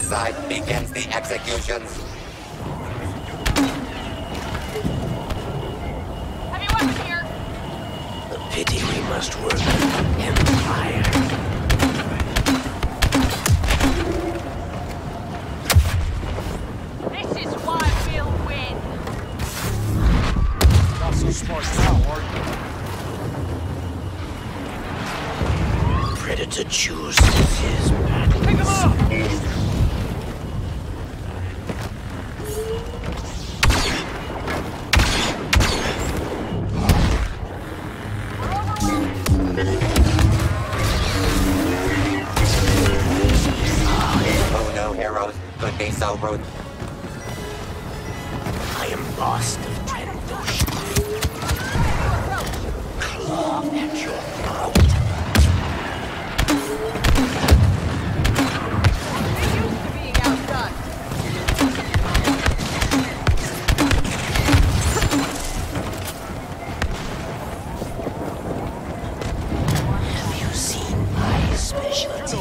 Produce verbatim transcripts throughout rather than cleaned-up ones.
side begins the executions. Heavy weapon here! The pity we must work with Empire. This is why we'll win! Not so smart now, are you? Predator chooses his battle. Pick him up! Oh no, heroes could be so rude. I am Bast of Trandoshan. Claw at your throat. We're used to being outdone. Have you seen my specialty?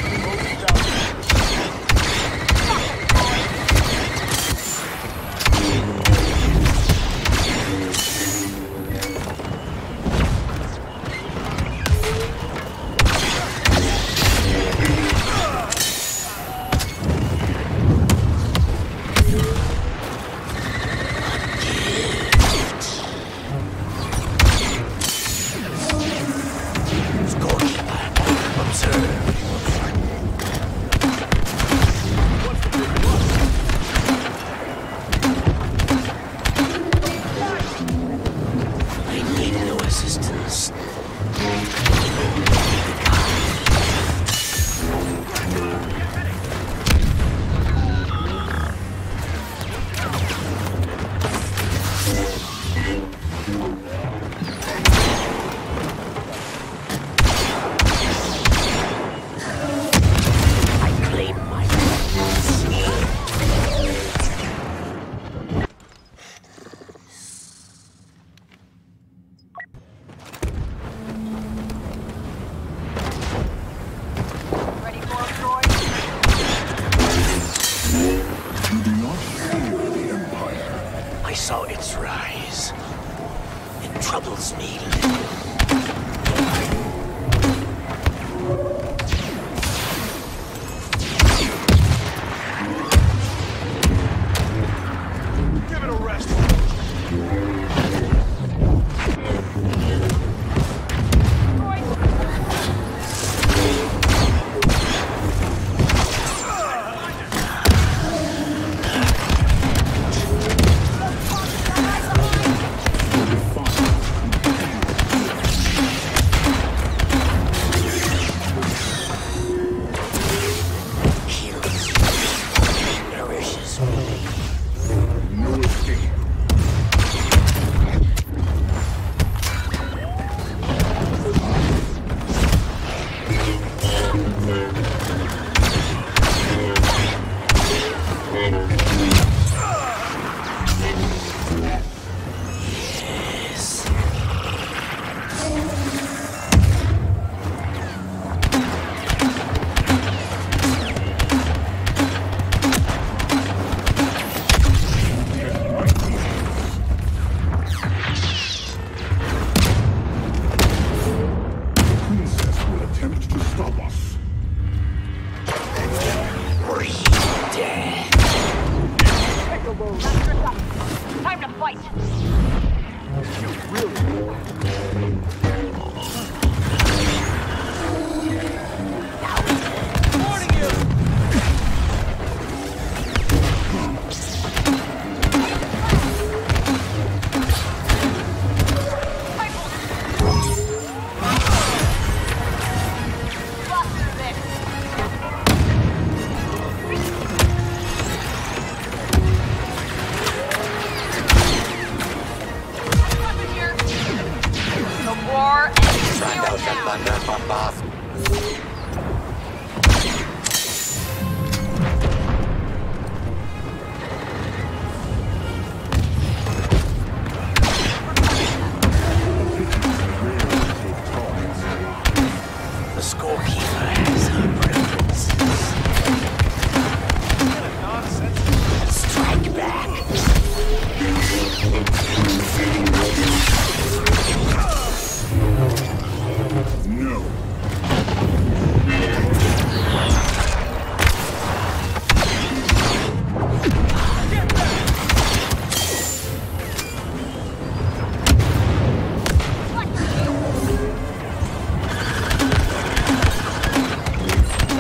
Ready for a droid? You do not fear the Empire. I saw its rise. It troubles me little. Give it a rest. Heals. Nourishes me. No escape. Yes. The princess will attempt to stop us. Breathe death. Time to fight! Warning you! Blast through this! Weapon here! The war ends here and Trandoshan now! thunder from Boss. The scorekeeper has her preferences.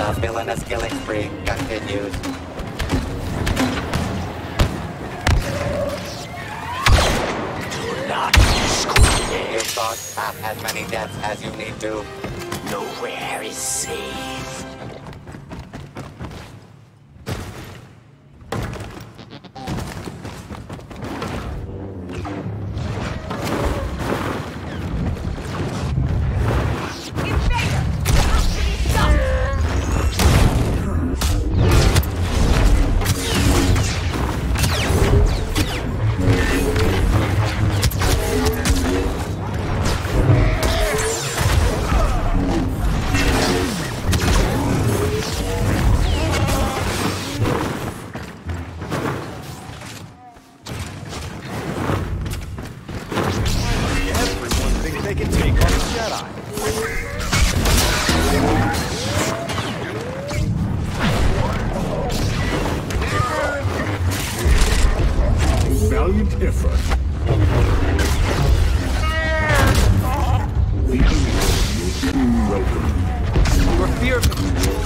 The villainous killing spree continues. Do not discriminate. You caused half as many deaths as you need to. Nowhere is safe. Valiant effort. The enemy will soon welcome. Your fear of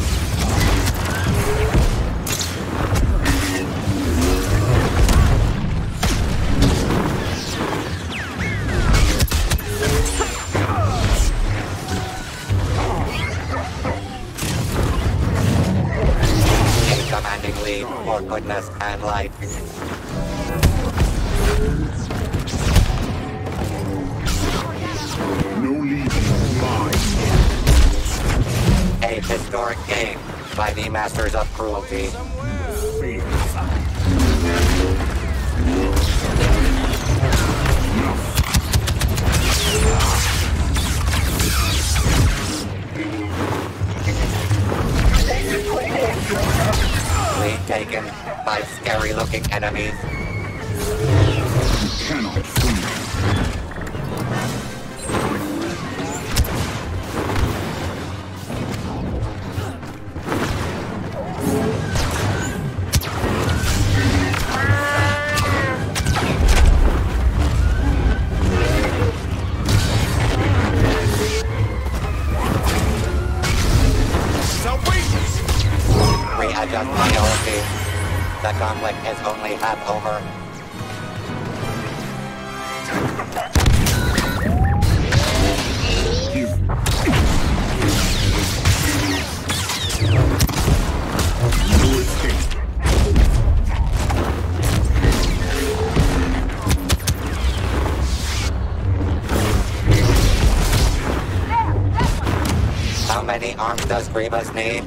A commanding lead for goodness and light. No lead mine. A historic game by the masters of cruelty. Faith. Lead taken by scary-looking enemies. You cannot flee. Readjust priority. The conflict is only half over. Give. No escape. How many arms does Grievous need?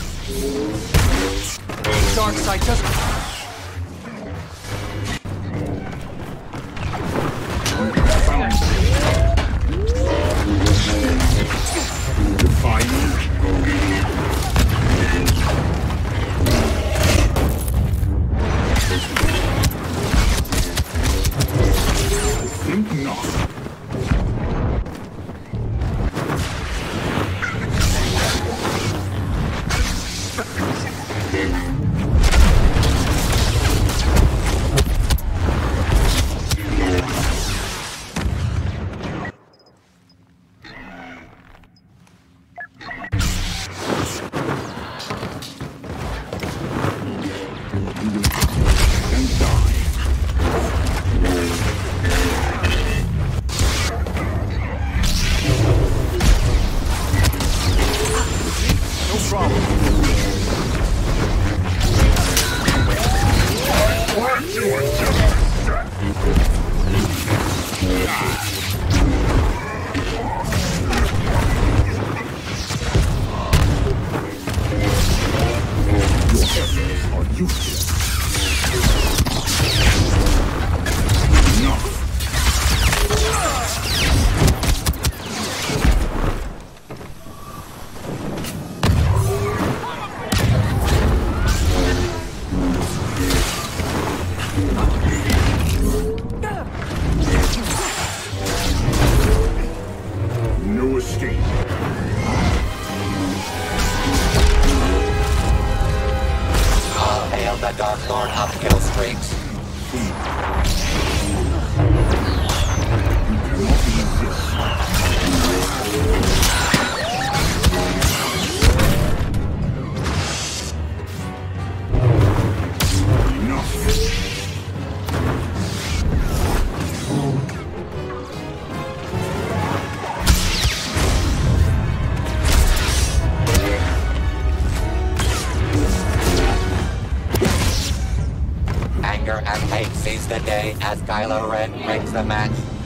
Darkseid just... Found. Define. I think not. And die. No problem. Your efforts are useless. Enough. No escape. All hail the Dark Lord of kill streaks. You cannot resist. Seize the day as Kylo Ren breaks the match.